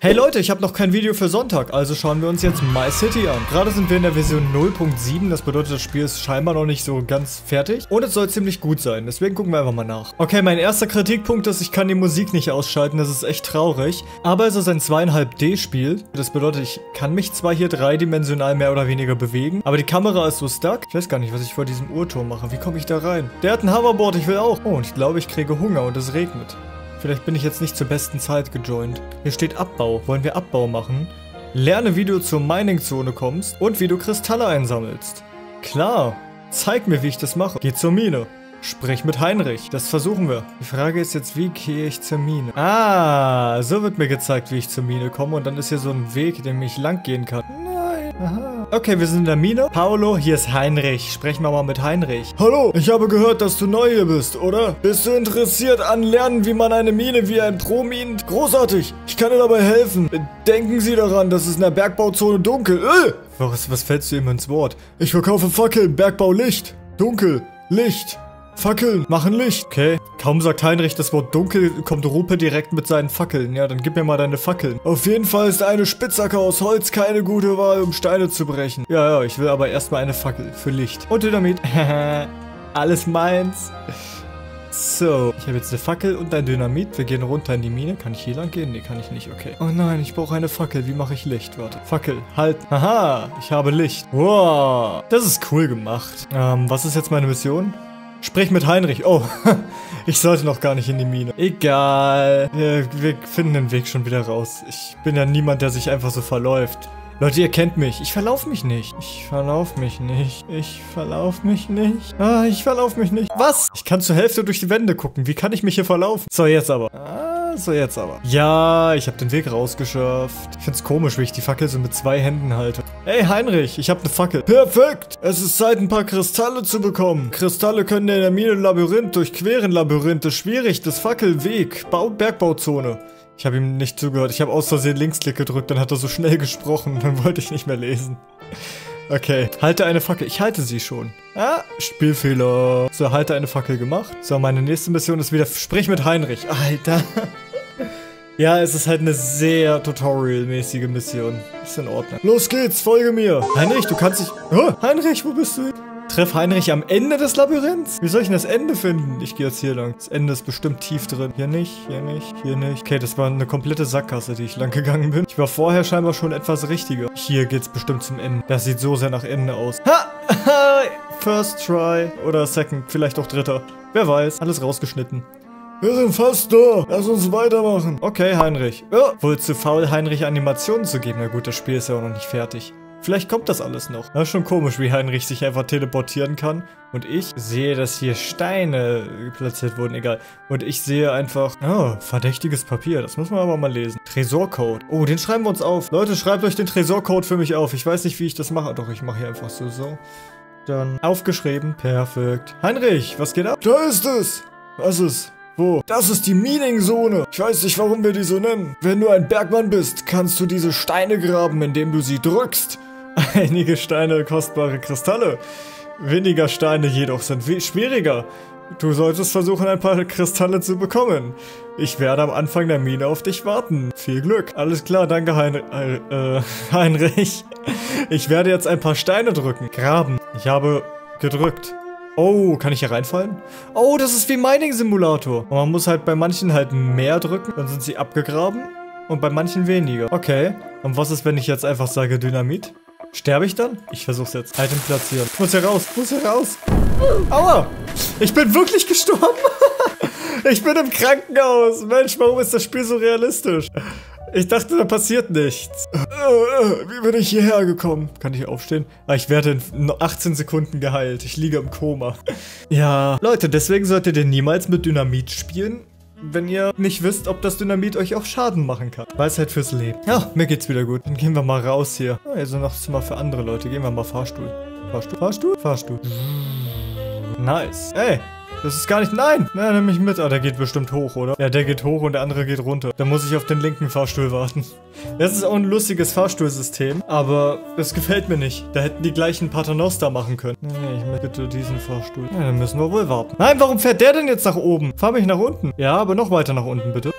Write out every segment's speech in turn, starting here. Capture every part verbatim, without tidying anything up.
Hey Leute, ich habe noch kein Video für Sonntag, also schauen wir uns jetzt My City an. Gerade sind wir in der Version null Punkt sieben, das bedeutet, das Spiel ist scheinbar noch nicht so ganz fertig. Und es soll ziemlich gut sein, deswegen gucken wir einfach mal nach. Okay, mein erster Kritikpunkt ist, ich kann die Musik nicht ausschalten, das ist echt traurig. Aber es ist ein zwei Komma fünf D Spiel, das bedeutet, ich kann mich zwar hier dreidimensional mehr oder weniger bewegen, aber die Kamera ist so stuck. Ich weiß gar nicht, was ich vor diesem Uhrturm mache, wie komme ich da rein? Der hat ein Hoverboard, ich will auch. Oh, und ich glaube, ich kriege Hunger und es regnet. Vielleicht bin ich jetzt nicht zur besten Zeit gejoint. Hier steht Abbau. Wollen wir Abbau machen? Lerne, wie du zur Mining-Zone kommst und wie du Kristalle einsammelst. Klar. Zeig mir, wie ich das mache. Geh zur Mine. Sprich mit Heinrich. Das versuchen wir. Die Frage ist jetzt, wie gehe ich zur Mine? Ah, so wird mir gezeigt, wie ich zur Mine komme. Und dann ist hier so ein Weg, den ich lang gehen kann. Nein. Aha. Okay, wir sind in der Mine. Paolo, hier ist Heinrich. Sprechen wir mal mit Heinrich. Hallo, ich habe gehört, dass du neu hier bist, oder? Bist du interessiert an Lernen, wie man eine Mine wie ein Pro mint? Großartig, ich kann dir dabei helfen. Denken Sie daran, dass es in der Bergbauzone dunkel ist. Was, was fällst du ihm ins Wort? Ich verkaufe Fackeln, Bergbau Licht. Dunkel, Licht. Fackeln, machen Licht. Okay. Kaum sagt Heinrich das Wort dunkel, kommt Rupe direkt mit seinen Fackeln. Ja, dann gib mir mal deine Fackeln. Auf jeden Fall ist eine Spitzhacke aus Holz keine gute Wahl, um Steine zu brechen. Ja, ja, ich will aber erstmal eine Fackel für Licht. Und Dynamit. Alles meins. So, ich habe jetzt eine Fackel und ein Dynamit. Wir gehen runter in die Mine. Kann ich hier lang gehen? Nee, kann ich nicht. Okay. Oh nein, ich brauche eine Fackel. Wie mache ich Licht? Warte. Fackel. Halt. Haha, ich habe Licht. Wow. Das ist cool gemacht. Ähm, was ist jetzt meine Mission? Sprich mit Heinrich. Oh, ich sollte noch gar nicht in die Mine. Egal. Wir, wir finden den Weg schon wieder raus. Ich bin ja niemand, der sich einfach so verläuft. Leute, ihr kennt mich. Ich verlauf mich nicht. Ich verlauf mich nicht. Ich verlauf mich nicht. Ah, ich verlauf mich nicht. Was? Ich kann zur Hälfte durch die Wände gucken. Wie kann ich mich hier verlaufen? So, jetzt aber. Ah, so, jetzt aber. Ja, ich habe den Weg rausgeschafft. Ich find's komisch, wie ich die Fackel so mit zwei Händen halte. Hey, Heinrich, ich habe eine Fackel. Perfekt. Es ist Zeit, ein paar Kristalle zu bekommen. Kristalle können in der Mine Labyrinth durchqueren. Labyrinth ist schwierig. Das Fackelweg. Bau Bergbauzone. Ich habe ihm nicht zugehört. Ich habe aus Versehen Linksklick gedrückt, dann hat er so schnell gesprochen. Dann wollte ich nicht mehr lesen. Okay. Halte eine Fackel. Ich halte sie schon. Ah, Spielfehler. So, halte eine Fackel gemacht. So, meine nächste Mission ist wieder, sprich mit Heinrich. Alter. Ja, es ist halt eine sehr tutorial-mäßige Mission. Ist in Ordnung. Los geht's, folge mir. Heinrich, du kannst dich... Oh, Heinrich, wo bist du? Treff Heinrich am Ende des Labyrinths? Wie soll ich denn das Ende finden? Ich gehe jetzt hier lang. Das Ende ist bestimmt tief drin. Hier nicht, hier nicht, hier nicht. Okay, das war eine komplette Sackgasse, die ich lang gegangen bin. Ich war vorher scheinbar schon etwas richtiger. Hier geht's bestimmt zum Ende. Das sieht so sehr nach Ende aus. Ha! First try. Oder second. Vielleicht auch dritter. Wer weiß. Alles rausgeschnitten. Wir sind fast da. Lass uns weitermachen. Okay, Heinrich. Oh. Wohl zu faul, Heinrich Animationen zu geben. Na gut, das Spiel ist ja auch noch nicht fertig. Vielleicht kommt das alles noch. Das ist schon komisch, wie Heinrich sich einfach teleportieren kann. Und ich sehe, dass hier Steine platziert wurden. Egal. Und ich sehe einfach... Oh, verdächtiges Papier. Das muss man aber mal lesen. Tresorcode. Oh, den schreiben wir uns auf. Leute, schreibt euch den Tresorcode für mich auf. Ich weiß nicht, wie ich das mache. Doch, ich mache hier einfach so, so. Dann aufgeschrieben. Perfekt. Heinrich, was geht ab? Da ist es. Was ist? Wo? Das ist die Mining-Zone. Ich weiß nicht, warum wir die so nennen. Wenn du ein Bergmann bist, kannst du diese Steine graben, indem du sie drückst. Einige Steine kostbare Kristalle. Weniger Steine jedoch sind schwieriger. Du solltest versuchen, ein paar Kristalle zu bekommen. Ich werde am Anfang der Mine auf dich warten. Viel Glück. Alles klar, danke Hein äh, Heinrich. Ich werde jetzt ein paar Steine drücken. Graben. Ich habe gedrückt. Oh, kann ich hier reinfallen? Oh, das ist wie Mining-Simulator. Und man muss halt bei manchen halt mehr drücken, dann sind sie abgegraben. Und bei manchen weniger. Okay. Und was ist, wenn ich jetzt einfach sage Dynamit? Sterbe ich dann? Ich versuch's jetzt. Item platzieren. Ich muss hier raus. Ich muss hier raus. Aua. Ich bin wirklich gestorben. Ich bin im Krankenhaus. Mensch, warum ist das Spiel so realistisch? Ich dachte, da passiert nichts. Wie bin ich hierher gekommen? Kann ich hier aufstehen? Ah, ich werde in achtzehn Sekunden geheilt. Ich liege im Koma. Ja. Leute, deswegen solltet ihr niemals mit Dynamit spielen, wenn ihr nicht wisst, ob das Dynamit euch auch Schaden machen kann. Weisheit fürs Leben. Ja, mir geht's wieder gut. Dann gehen wir mal raus hier. Oh, also noch Zimmer für andere Leute. Gehen wir mal Fahrstuhl. Fahrstuhl? Fahrstuhl? Fahrstuhl. Nice. Ey. Das ist gar nicht... Nein! Na, nimm mich mit. Ah, der geht bestimmt hoch, oder? Ja, der geht hoch und der andere geht runter. Da muss ich auf den linken Fahrstuhl warten. Das ist auch ein lustiges Fahrstuhlsystem, aber das gefällt mir nicht. Da hätten die gleichen Paternoster machen können. Nee, nee, hätte diesen Fahrstuhl. Ja, dann müssen wir wohl warten. Nein, warum fährt der denn jetzt nach oben? Fahr mich nach unten. Ja, aber noch weiter nach unten, bitte.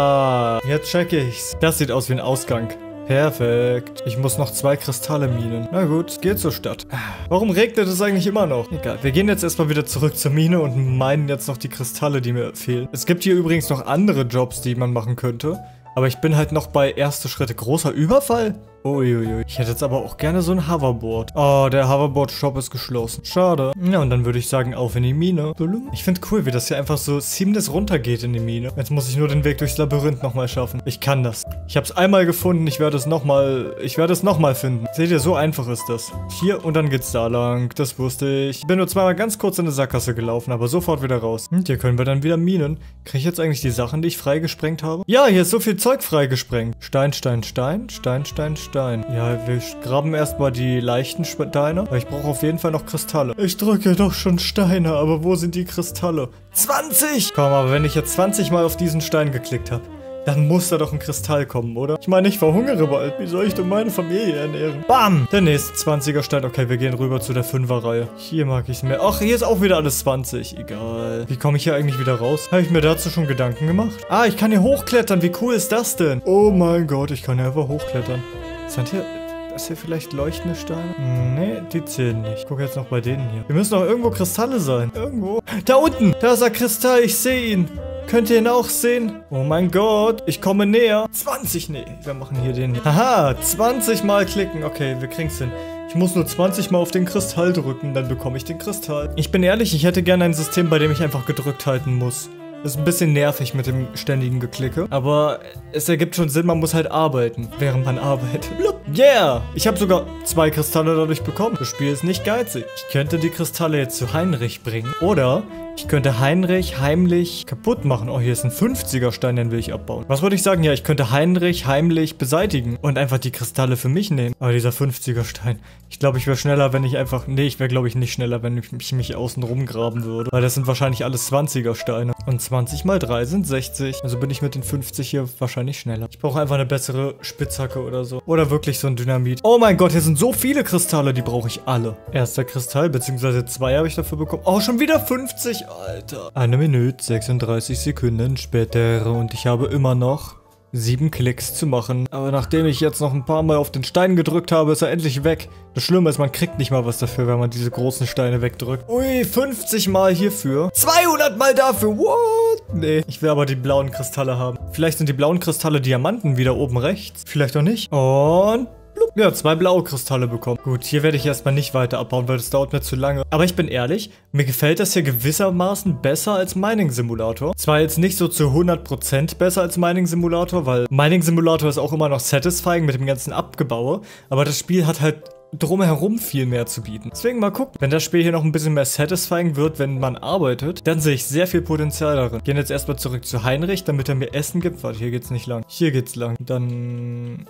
Ja, jetzt check ich's. Das sieht aus wie ein Ausgang. Perfekt. Ich muss noch zwei Kristalle minen. Na gut, geht zur Stadt. Warum regnet es eigentlich immer noch? Egal. Wir gehen jetzt erstmal wieder zurück zur Mine und meinen jetzt noch die Kristalle, die mir fehlen. Es gibt hier übrigens noch andere Jobs, die man machen könnte. Aber ich bin halt noch bei erste Schritte. Großer Überfall? Uiuiui. Ich hätte jetzt aber auch gerne so ein Hoverboard. Oh, der Hoverboard-Shop ist geschlossen. Schade. Ja, und dann würde ich sagen, auf in die Mine. Ich finde cool, wie das hier einfach so seamless runtergeht in die Mine. Jetzt muss ich nur den Weg durchs Labyrinth nochmal schaffen. Ich kann das. Ich habe es einmal gefunden. Ich werde es nochmal... Ich werde es nochmal finden. Seht ihr, so einfach ist das. Hier und dann geht's da lang. Das wusste ich. Ich bin nur zweimal ganz kurz in eine Sackgasse gelaufen, aber sofort wieder raus. Und hier können wir dann wieder minen. Kriege ich jetzt eigentlich die Sachen, die ich freigesprengt habe? Ja, hier ist so viel Zeug freigesprengt. Stein, Stein, Stein. Stein, Stein, Stein. Stein. Ja, wir graben erstmal die leichten Steine. Aber ich brauche auf jeden Fall noch Kristalle. Ich drücke doch schon Steine, aber wo sind die Kristalle? zwanzig! Komm, aber wenn ich jetzt zwanzig Mal auf diesen Stein geklickt habe, dann muss da doch ein Kristall kommen, oder? Ich meine, ich verhungere bald. Wie soll ich denn meine Familie ernähren? Bam! Der nächste zwanziger Stein. Okay, wir gehen rüber zu der fünfer-Reihe. Hier mag ich es mehr. Ach, hier ist auch wieder alles zwanzig. Egal. Wie komme ich hier eigentlich wieder raus? Habe ich mir dazu schon Gedanken gemacht? Ah, ich kann hier hochklettern. Wie cool ist das denn? Oh mein Gott, ich kann hier einfach hochklettern. Sind hier... Ist hier vielleicht leuchtende Steine? Nee, die zählen nicht. Ich gucke jetzt noch bei denen hier. Wir müssen doch irgendwo Kristalle sein. Irgendwo. Da unten! Da ist ein Kristall. Ich sehe ihn. Könnt ihr ihn auch sehen? Oh mein Gott, ich komme näher. zwanzig, nee, wir machen hier den hier. Haha, zwanzig Mal klicken. Okay, wir kriegen's hin. Ich muss nur zwanzig Mal auf den Kristall drücken, dann bekomme ich den Kristall. Ich bin ehrlich, ich hätte gerne ein System, bei dem ich einfach gedrückt halten muss. Das ist ein bisschen nervig mit dem ständigen Geklicke. Aber es ergibt schon Sinn, man muss halt arbeiten, während man arbeitet. Yeah! Ich habe sogar zwei Kristalle dadurch bekommen. Das Spiel ist nicht geizig. Ich könnte die Kristalle jetzt zu Heinrich bringen. Oder ich könnte Heinrich heimlich kaputt machen. Oh, hier ist ein fünfziger Stein, den will ich abbauen. Was würde ich sagen? Ja, ich könnte Heinrich heimlich beseitigen und einfach die Kristalle für mich nehmen. Aber dieser fünfziger Stein. Ich glaube, ich wäre schneller, wenn ich einfach... Nee, ich wäre, glaube ich, nicht schneller, wenn ich mich, mich außen rumgraben würde. Weil das sind wahrscheinlich alles zwanziger Steine. Und zwanzig mal drei sind sechzig. Also bin ich mit den fünfzig hier wahrscheinlich schneller. Ich brauche einfach eine bessere Spitzhacke oder so. Oder wirklich so ein Dynamit. Oh mein Gott, hier sind so viele Kristalle, die brauche ich alle. Erster Kristall, beziehungsweise zwei habe ich dafür bekommen. Oh, schon wieder fünfzig, Alter. Eine Minute, sechsunddreißig Sekunden später und ich habe immer noch sieben Klicks zu machen. Aber nachdem ich jetzt noch ein paar Mal auf den Stein gedrückt habe, ist er endlich weg. Das Schlimme ist, man kriegt nicht mal was dafür, wenn man diese großen Steine wegdrückt. Ui, fünfzig Mal hierfür. zweihundert Mal dafür. What? Nee. Ich will aber die blauen Kristalle haben. Vielleicht sind die blauen Kristalle Diamanten wieder oben rechts. Vielleicht auch nicht. Und... Ja, zwei blaue Kristalle bekommen. Gut, hier werde ich erstmal nicht weiter abbauen, weil das dauert mir zu lange. Aber ich bin ehrlich, mir gefällt das hier gewissermaßen besser als Mining Simulator. Zwar jetzt nicht so zu hundert Prozent besser als Mining Simulator, weil Mining Simulator ist auch immer noch satisfying mit dem ganzen Abgebaue. Aber das Spiel hat halt drumherum viel mehr zu bieten. Deswegen mal gucken. Wenn das Spiel hier noch ein bisschen mehr satisfying wird, wenn man arbeitet, dann sehe ich sehr viel Potenzial darin. Gehen jetzt erstmal zurück zu Heinrich, damit er mir Essen gibt. Warte, hier geht's nicht lang. Hier geht's lang. Dann...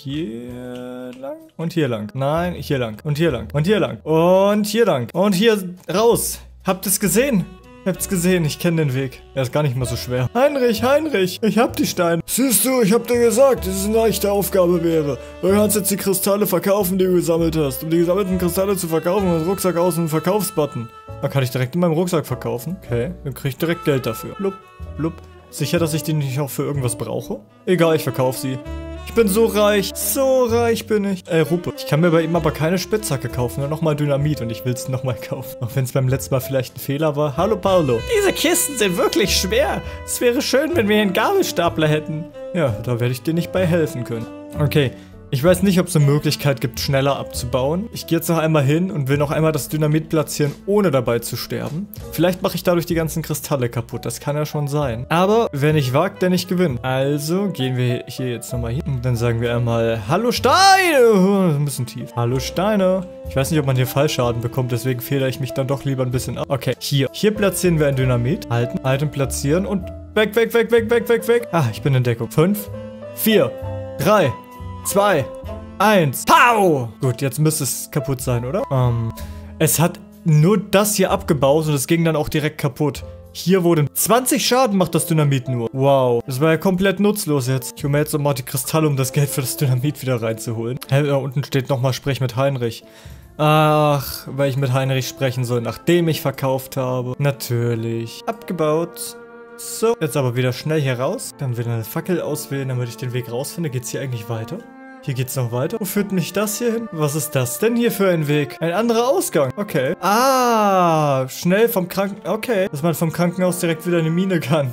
Hier lang und hier lang. Nein, hier lang und hier lang und hier lang und hier lang und hier raus. Habt ihr's gesehen? Habt's gesehen, ich kenne den Weg. Er ist gar nicht mal so schwer. Heinrich, Heinrich, ich hab die Steine. Siehst du, ich hab dir gesagt, dass es eine leichte Aufgabe wäre. Du kannst jetzt die Kristalle verkaufen, die du gesammelt hast. Um die gesammelten Kristalle zu verkaufen, und Rucksack aus und einen Verkaufsbutton. Da kann ich direkt in meinem Rucksack verkaufen. Okay, dann krieg ich direkt Geld dafür. Blub, blub. Sicher, dass ich die nicht auch für irgendwas brauche? Egal, ich verkaufe sie. Ich bin so reich. So reich bin ich. Ey, Ruppe. Ich kann mir bei ihm aber keine Spitzhacke kaufen. Nur nochmal Dynamit und ich will es nochmal kaufen. Auch wenn es beim letzten Mal vielleicht ein Fehler war. Hallo, Paolo. Diese Kisten sind wirklich schwer. Es wäre schön, wenn wir einen Gabelstapler hätten. Ja, da werde ich dir nicht bei helfen können. Okay. Ich weiß nicht, ob es eine Möglichkeit gibt, schneller abzubauen. Ich gehe jetzt noch einmal hin und will noch einmal das Dynamit platzieren, ohne dabei zu sterben. Vielleicht mache ich dadurch die ganzen Kristalle kaputt. Das kann ja schon sein. Aber wer nicht wagt, der nicht gewinnt. Also gehen wir hier jetzt nochmal hin. Und dann sagen wir einmal, hallo Steine! Ein bisschen tief. Hallo Steine. Ich weiß nicht, ob man hier Fallschaden bekommt, deswegen federe ich mich dann doch lieber ein bisschen ab. Okay, hier. Hier platzieren wir ein Dynamit. Halten, halten, platzieren und weg, weg, weg, weg, weg, weg, weg. Ah, ich bin in Deckung. Fünf, vier, drei, zwei, eins. Pow! Gut, jetzt müsste es kaputt sein, oder? Ähm, es hat nur das hier abgebaut und es ging dann auch direkt kaputt. Hier wurde zwanzig Schaden macht das Dynamit nur. Wow. Das war ja komplett nutzlos jetzt. Ich hole mir jetzt nochmal die Kristalle, um das Geld für das Dynamit wieder reinzuholen. Hä, da unten steht nochmal, sprech mit Heinrich. Ach, weil ich mit Heinrich sprechen soll, nachdem ich verkauft habe. Natürlich. Abgebaut. So, jetzt aber wieder schnell hier raus. Dann wieder eine Fackel auswählen, damit ich den Weg rausfinde. Geht's hier eigentlich weiter? Hier geht's noch weiter. Wo führt mich das hier hin? Was ist das denn hier für ein Weg? Ein anderer Ausgang. Okay. Ah, schnell vom Kranken... Okay. Dass man vom Krankenhaus direkt wieder in die Mine kann.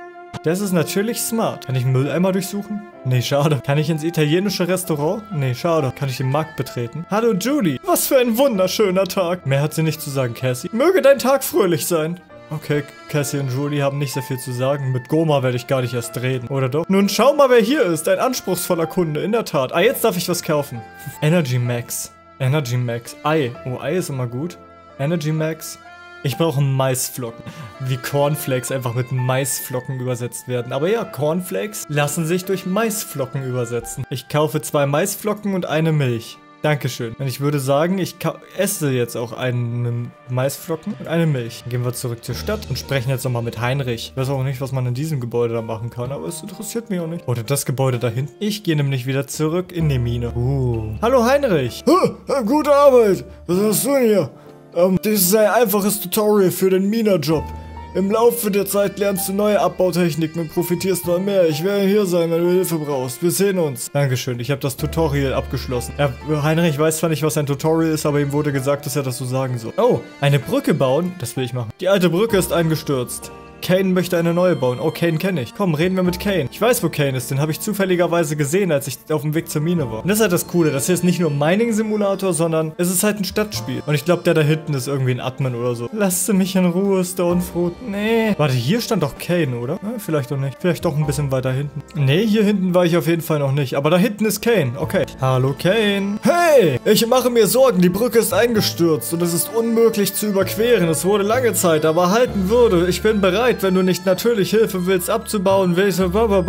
Das ist natürlich smart. Kann ich einen Mülleimer durchsuchen? Nee, schade. Kann ich ins italienische Restaurant? Nee, schade. Kann ich den Markt betreten? Hallo, Julie. Was für ein wunderschöner Tag. Mehr hat sie nicht zu sagen, Cassie. Möge dein Tag fröhlich sein. Okay, Cassie und Julie haben nicht sehr viel zu sagen. Mit Goma werde ich gar nicht erst reden, oder doch? Nun schau mal, wer hier ist. Ein anspruchsvoller Kunde, in der Tat. Ah, jetzt darf ich was kaufen. Energy Max. Energy Max. Ei. Oh, Ei ist immer gut. Energy Max. Ich brauche Maisflocken. Wie Cornflakes einfach mit Maisflocken übersetzt werden. Aber ja, Cornflakes lassen sich durch Maisflocken übersetzen. Ich kaufe zwei Maisflocken und eine Milch. Dankeschön. Und ich würde sagen, ich esse jetzt auch einen Maisflocken und eine Milch. Dann gehen wir zurück zur Stadt und sprechen jetzt nochmal mit Heinrich. Ich weiß auch nicht, was man in diesem Gebäude da machen kann, aber es interessiert mich auch nicht. Oder das Gebäude da hinten. Ich gehe nämlich wieder zurück in die Mine. Uh. Hallo Heinrich. Ha, gute Arbeit. Was hast du denn hier? Ähm, das ist ein einfaches Tutorial für den Mina-Job. Im Laufe der Zeit lernst du neue Abbautechniken und profitierst noch mehr. Ich werde hier sein, wenn du Hilfe brauchst. Wir sehen uns. Dankeschön, ich habe das Tutorial abgeschlossen. Ja, Heinrich weiß zwar nicht, was ein Tutorial ist, aber ihm wurde gesagt, dass er das so sagen soll. Oh, eine Brücke bauen? Das will ich machen. Die alte Brücke ist eingestürzt. Kane möchte eine neue bauen. Oh, Kane kenne ich. Komm, reden wir mit Kane. Ich weiß, wo Kane ist. Den habe ich zufälligerweise gesehen, als ich auf dem Weg zur Mine war. Und das ist halt das Coole. Das hier ist nicht nur ein Mining-Simulator, sondern es ist halt ein Stadtspiel. Und ich glaube, der da hinten ist irgendwie ein Admin oder so. Lasst mich in Ruhe, Stonefruit. Nee. Warte, hier stand doch Kane, oder? Ja, vielleicht doch nicht. Vielleicht doch ein bisschen weiter hinten. Nee, hier hinten war ich auf jeden Fall noch nicht. Aber da hinten ist Kane. Okay. Hallo, Kane. Hey, ich mache mir Sorgen. Die Brücke ist eingestürzt und es ist unmöglich zu überqueren. Es wurde lange Zeit, aber halten würde. Ich bin bereit, wenn du nicht natürlich Hilfe willst abzubauen, welche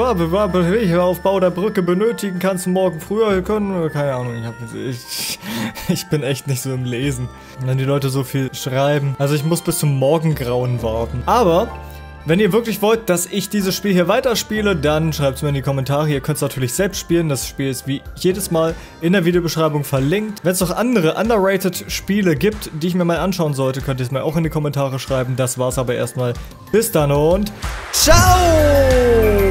Aufbau der Brücke benötigen kannst du morgen früher können. Keine Ahnung, ich, hab, ich, ich bin echt nicht so im Lesen. Wenn die Leute so viel schreiben. Also ich muss bis zum Morgengrauen warten. Aber wenn ihr wirklich wollt, dass ich dieses Spiel hier weiterspiele, dann schreibt es mir in die Kommentare. Ihr könnt es natürlich selbst spielen. Das Spiel ist wie jedes Mal in der Videobeschreibung verlinkt. Wenn es noch andere underrated Spiele gibt, die ich mir mal anschauen sollte, könnt ihr es mir auch in die Kommentare schreiben. Das war's aber erstmal. Bis dann und ciao!